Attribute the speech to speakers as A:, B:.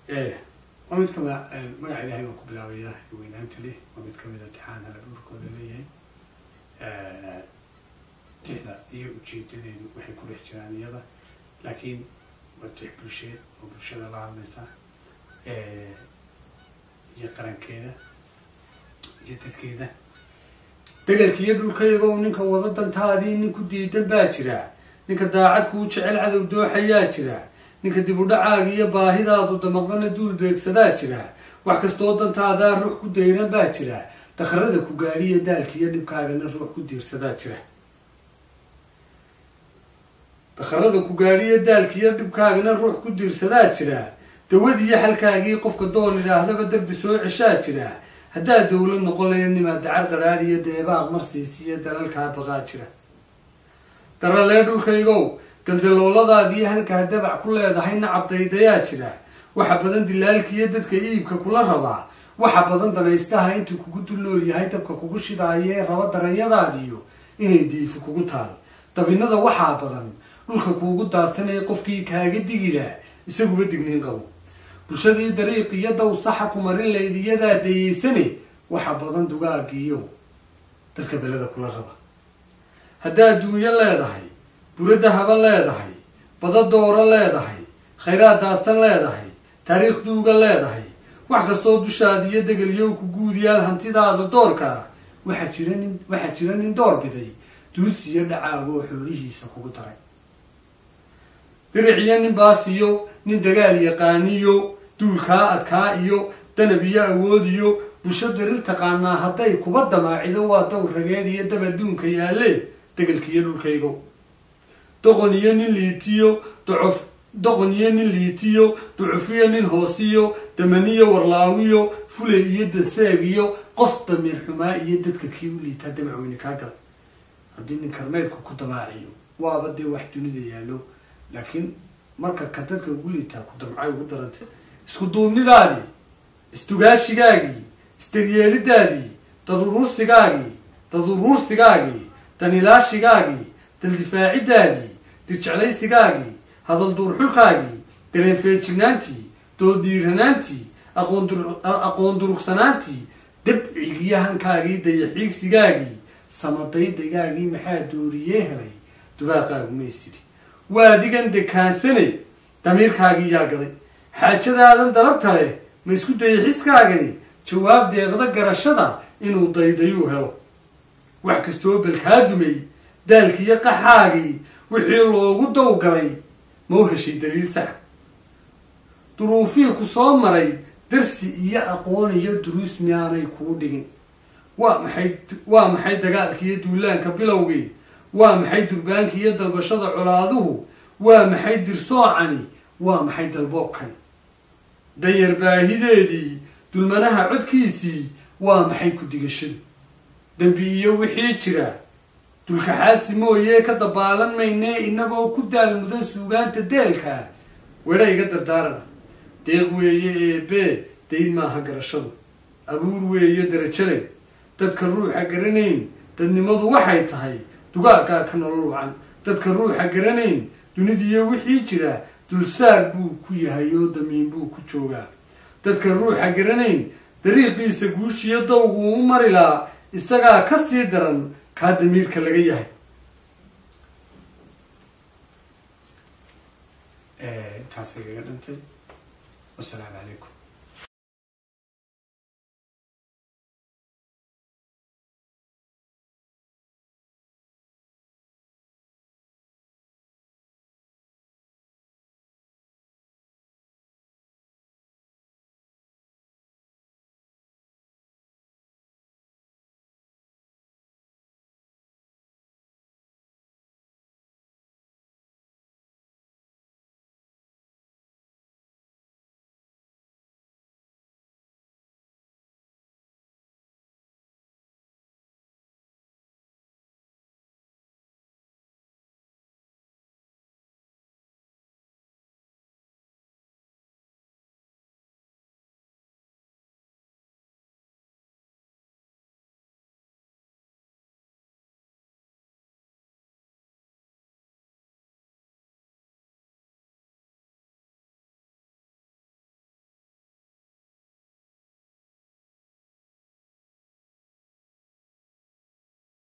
A: ومد كما ما عليها ما قبل وياه وين أنت ليه ومد كما امتحان على الأمور كلها تهلا يوجد تدين وحي كل احترام يلا لكن بتحب الشيء وبالشيء الله عمسه يقرن كذا جدد كذا دقل كيد الكيغو نينك وددن تادي نينك ديدن با جيرا نينك daacad ku jecel cadow dooxayaa jira ninka dib u dhacaaga iyo baahidaadu damaqdana duul beegsadaa jira wax kasto dantaada ruux ku deyran baa jira dakharada ku gaariye daalka iyo dhibkaagana ruux ku diirsadaa jira dakharada ku gaariye daalka iyo dhibkaagana ruux ku diirsadaa jira dawadiyo xalkaagii qofka doon ilaahdaba darbi soo cishaa jira haddaa dawlad noqon lahayd nimaa dacar qaraariyo deebaaq marsiisiyo dalalkaa baqaa jira daralee dhulkaygow galdalooladaadii halkaa dabac ku leedahay nacabdaydayaa jira waxa badan dilaalkiiyo dadka iibka kula rabaa waxa badan danaystaha intuu kugu dul nool yahay dabka kugu shidaayee raba daranyadaadiyo inay diifi kugu taal dabinada waxaa badan dhulka kuugu daarsanaya qofkii kaaga digilaa isaguba digniin qabo bulshadii dariiqiyo dow saxa ku marin layd iyadaa dayeysane waxa badan dugaagiyo dadka beleda kula raba haddaa adduunyo leedahay burada haba leedahay bada doora leedahay khayraad daartan leedahay taariikh duuga leedahay wax kastoo dushaadiyo degelyow ku guudiyaal hantidaada doorka waxaa jira nin door biday duudsiyo dhacaagoo xoolihiisa kugu daray diriciyo nin baasiyo nin dagaal yaqaaniyo duulkaa adkaa iyo danab iyo awood iyo bulsho darir taqaanaa hadday kuba damaacido waa dawr rageed iyo dab adduunka yaalle degelkiiyo dhulkaygo doqon iyo nin liitiyo ducufiyo nin hoosiyo damaniyo warlaawiyo fulay iyo daseeg iyo qof damiir xumaa iyo dadka kii u liitaa damacweyne kaa galay haddii nin karmeedku ku damaaciyo waaba dee wax dunida yaallo laakiin marka ka dadka ugu liitaa ku damcay ugu darantay isku duubnidaadii isdugaashigaagii isdaryeelidaadii daduruursigaagii danilaashigaagii daldifaacidaadii dirjeclaysigaagii hadal duurxulkaagii dareen feejignaantii doodiiranaantii aqoon durugsanaantii dabcigiyahankaagii dayaxiigsigaagii samadaydagaagii maxaa dooriyee helay dubaaqaagu maysiri waa adigan dekaansane damiirkaagii yaa gaday xaajadaadan dalabta leh ma isku dayay xiskaagani jawaab deeqda garashada inuu daydayuu helo wax kastoo balkaa dumay daalkiiyo qaxaagii wixii loogu dawgalay ma u heshay daliil sax duruufihii ku soo maray darsi iyo aqoon iyo duruus miyaanay kuu dhigin waa maxay dagaalka iyo duulaanka bilowgii waa maxay durbaanka iyo dalbashada colaaduhu waa maxay dirsoocani waa maxay dalboobkani dayar baahideedii dulmanaha codkiisii waa maxay ku digashadu dembi iyo wixii jira dulkaxaadsi mooyee ka dabaalan maynee inagoo ku daal mudan suugaanta deelka wedha iga dardaarana deeq weeye eebee dayn maaha garashadu abuur weeye darajale dadka ruuxa garanayn dadnimadu waxay tahay dugaagaa ka nolol wacan dadka ruuxa garanayn dunidiiyo wixii jira dulsaar buu ku yahay oo damiin buu ku joogaa dadka ruuxa garanayn dariiqiisa guushiyo dawgu u mari laa isagaa ka sii daran kaa damiirka laga yahay intaasay kaga dhintay wasalaamu calaykum